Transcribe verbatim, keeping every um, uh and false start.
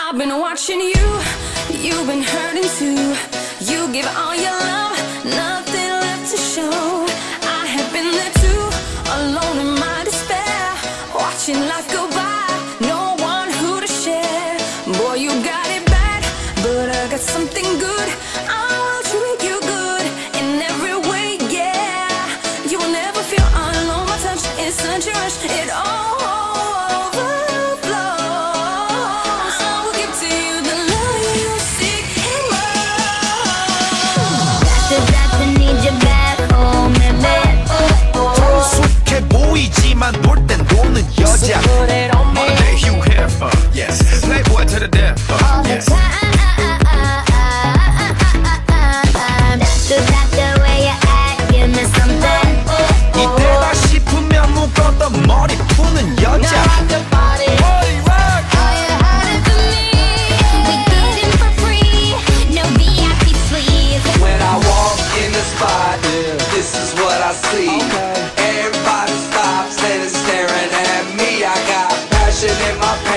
I've been watching you, you've been hurting too. You give all your love, nothing left to show. I have been there too, alone in my despair, watching life go by, no one who to share. Boy, you got it bad, but I got something good. I will treat you good in every way, yeah. You will never feel alone, my touch is such a rush, it all 보이지만 볼 땐 노는 여자. Monday you have uh, yes, playboy to the death. Uh, yes. 이때다 싶으면 묶었던 머리 푸는 여자. When I walk in the spot, this is what I see. Everybody stops and is staring at me. I got passion in my